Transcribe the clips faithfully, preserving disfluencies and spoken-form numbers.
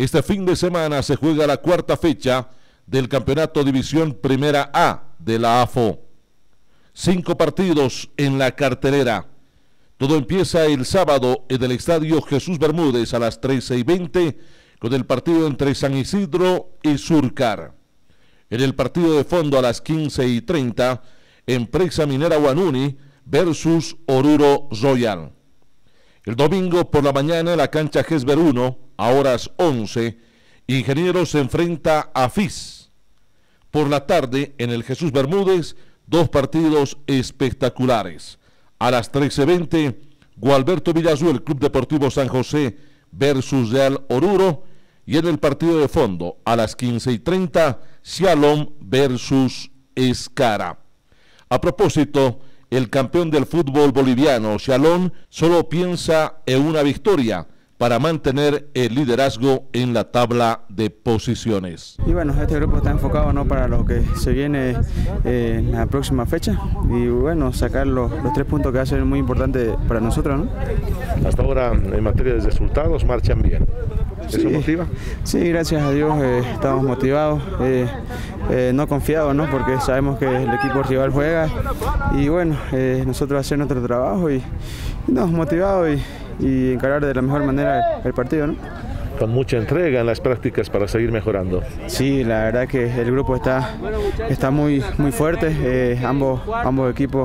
Este fin de semana se juega la cuarta fecha del Campeonato División Primera A de la A F O. Cinco partidos en la cartelera. Todo empieza el sábado en el Estadio Jesús Bermúdez a las trece y veinte con el partido entre San Isidro y Surcar. En el partido de fondo a las quince y treinta, Empresa Minera Guanuni versus Oruro Royal. El domingo por la mañana en la cancha Gesber uno, a horas once, Ingenieros se enfrenta a F I S. Por la tarde en el Jesús Bermúdez, dos partidos espectaculares. A las trece y veinte, Gualberto Villazú, el Club Deportivo San José versus Real Oruro. Y en el partido de fondo, a las quince y treinta, Shalom versus Escara. A propósito, el campeón del fútbol boliviano, Shalom, solo piensa en una victoria para mantener el liderazgo en la tabla de posiciones. Y bueno, este grupo está enfocado, ¿no?, para lo que se viene eh, en la próxima fecha y bueno, sacar los, los tres puntos que va a ser muy importante para nosotros, ¿no? Hasta ahora, en materia de resultados, marchan bien. ¿Eso sí, motiva? Sí, gracias a Dios eh, estamos motivados, eh, eh, no confiados, ¿no?, porque sabemos que el equipo rival juega y bueno, eh, nosotros hacer nuestro trabajo y, y nos motivados y y encarar de la mejor manera el partido, ¿no? Con mucha entrega en las prácticas para seguir mejorando. Sí, la verdad que el grupo está, está muy, muy fuerte, eh, ambos, ambos equipos,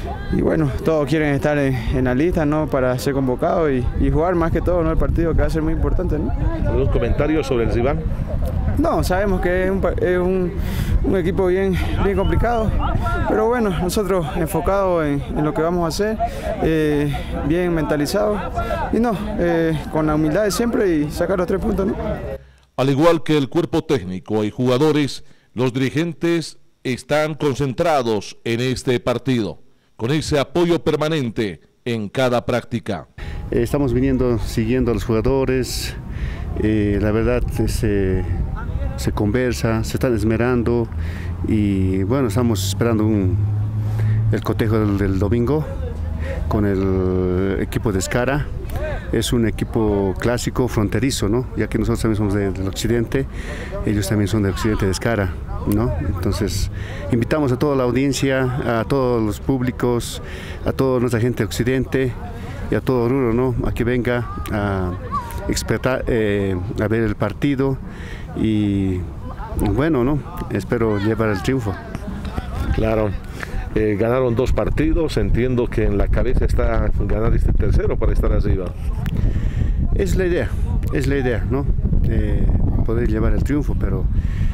y bueno, todos quieren estar en, en la lista, ¿no?, para ser convocados y, y jugar más que todo, ¿no?, el partido, que va a ser muy importante, ¿no? ¿Algún comentario sobre el rival? No, sabemos que es un, es un, un equipo bien, bien complicado, pero bueno, nosotros enfocados en, en lo que vamos a hacer, eh, bien mentalizados y no, eh, con la humildad de siempre y sacar los tres puntos, ¿no? Al igual que el cuerpo técnico y jugadores, los dirigentes están concentrados en este partido, con ese apoyo permanente en cada práctica. Estamos viniendo siguiendo a los jugadores, eh, la verdad se, se conversa, se están esmerando y bueno, estamos esperando un, el cotejo del, del domingo con el equipo de Escara. Es un equipo clásico, fronterizo, ¿no?, ya que nosotros también somos de, del occidente, ellos también son del occidente de Escara, ¿no? Entonces invitamos a toda la audiencia, a todos los públicos, a toda nuestra gente de occidente y a todo Oruro, ¿no?, a que venga a, expertar, eh, a ver el partido y bueno, ¿no?, espero llevar el triunfo. Claro. Eh, ganaron dos partidos, entiendo que en la cabeza está ganar este tercero para estar arriba. Es la idea, es la idea, ¿no?, eh, poder llevar el triunfo, pero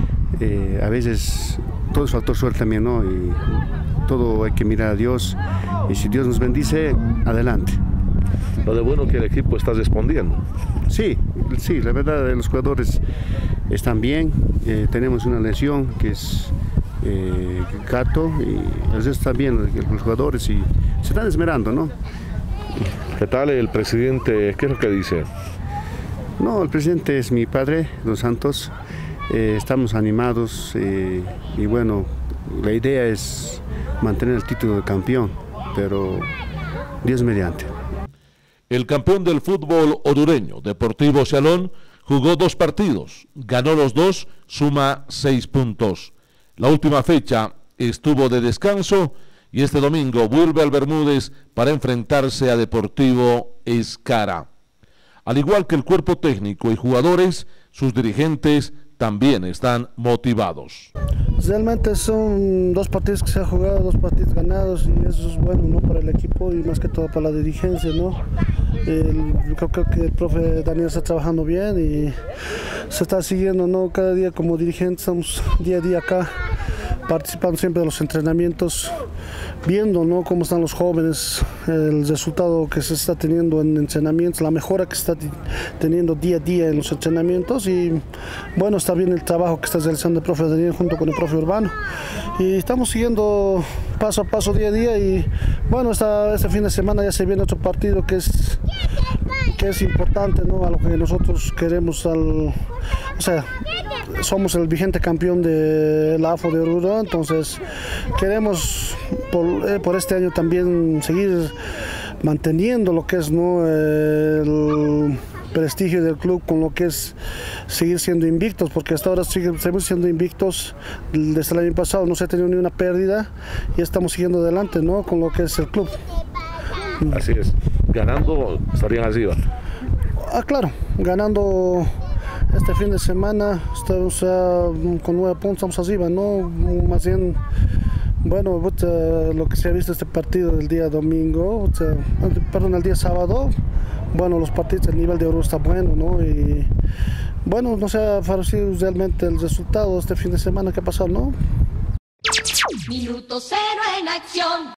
eh, a veces todo es factor suerte también, ¿no?, y todo hay que mirar a Dios y si Dios nos bendice, adelante. Lo de bueno que el equipo está respondiendo. Sí, sí, la verdad los jugadores están bien, eh, tenemos una lesión que es Eh, Gato y el resto también los jugadores y se están esmerando, ¿no? ¿Qué tal el presidente? ¿Qué es lo que dice? No, el presidente es mi padre, Don Santos. Eh, estamos animados eh, y bueno, la idea es mantener el título de campeón, pero Dios mediante. El campeón del fútbol orureño, Deportivo Shalom, jugó dos partidos, ganó los dos, suma seis puntos. La última fecha estuvo de descanso y este domingo vuelve al Bermúdez para enfrentarse a Deportivo Escara. Al igual que el cuerpo técnico y jugadores, sus dirigentes también están motivados. Realmente son dos partidos que se han jugado, dos partidos ganados y eso es bueno, ¿no?, para el equipo y más que todo para la dirigencia, ¿no? El, yo creo que el profe Daniel está trabajando bien y se está siguiendo, ¿no?, cada día como dirigente, estamos día a día acá participando siempre de los entrenamientos, viendo, ¿no?, cómo están los jóvenes, el resultado que se está teniendo en entrenamientos, la mejora que se está teniendo día a día en los entrenamientos y bueno, está bien el trabajo que está realizando el profe Daniel junto con el profe Urbano y estamos siguiendo paso a paso día a día y bueno, esta, este fin de semana ya se viene otro partido que es que es importante, ¿no?, a lo que nosotros queremos, al, o sea, somos el vigente campeón de la A F O de Oruro, entonces queremos por, eh, por este año también seguir manteniendo lo que es, ¿no?, el, prestigio del club con lo que es seguir siendo invictos, porque hasta ahora sigue, seguimos siendo invictos desde el año pasado, no se ha tenido ni una pérdida y estamos siguiendo adelante, ¿no?, con lo que es el club. Así es, ganando estarían arriba. Ah, claro, ganando este fin de semana estamos uh, con nueve puntos, estamos arriba, ¿no? Más bien, bueno, uh, lo que se ha visto este partido del día domingo, uh, perdón, el día sábado, bueno, los partidos, el nivel de oro está bueno, ¿no? Y bueno, no se ha favorecido realmente el resultado este fin de semana que ha pasado, ¿no? Minuto cero en acción.